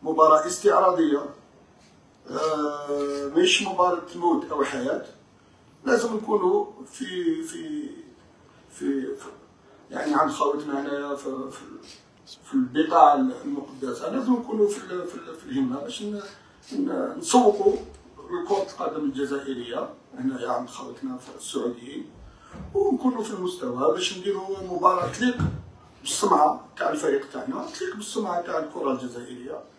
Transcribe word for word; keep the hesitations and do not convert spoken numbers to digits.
مباراة استعراضية، آه مش مباراة موت أو حياة. لازم نكونوا في في في, في يعني عند خوتنا هنايا في, في في البقاع المقدسة، لازم نكونوا في في, في الهمة باش نسوقوا لكرة القدم الجزائرية هنايا عند خوتنا في السعوديين، ونكونوا في المستوى باش نديروا مباراة تليق بالسمعة تاع الفريق تاعنا، تليق بالسمعة تاع الكرة الجزائرية.